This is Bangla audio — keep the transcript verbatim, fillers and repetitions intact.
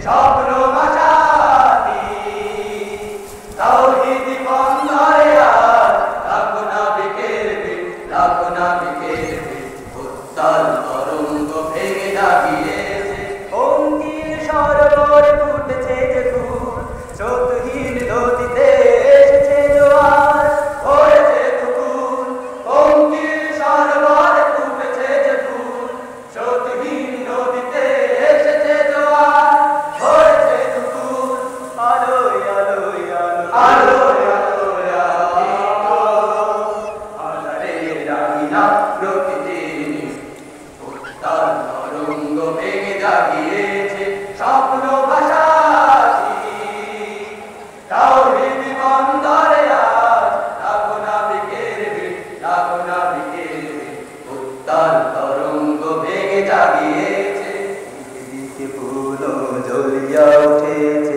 স্বপ্ন ভাসাতি তাওহীদ বন্দরে আজ লাখো নাবিকের ভিড় লাখো নাবিকের ভিড় উত্তাল তরঙ্গ ভেঙে জাগিয়েছে অঙ্কির সরোবরে ফুটেছে যে ফুল স্রোতহীন নদীতে এসেছে জোয়ার হয়েছে তুফান অঙ্কির সরোবরে ফুটেছে যে ফুল স্রোতহীন নদীতে এসেছে জোয়ার হয়েছে তুফান আলোয় আলোয় আলোয় আলোয় আধারের রাঙিনা প্রকৃতির উত্তাল তরঙ্গ ভেঙে জাগিয়েছে স্বপ্ন ভাসাতি তাওহীদ বন্দরে আজ লাখো নাবিকের ভিড় লাখো নাবিকের ভিড় উত্তাল তরঙ্গ ভেঙে জাগিয়েছে দিকে ফুল জ্বলিয়া উঠেছে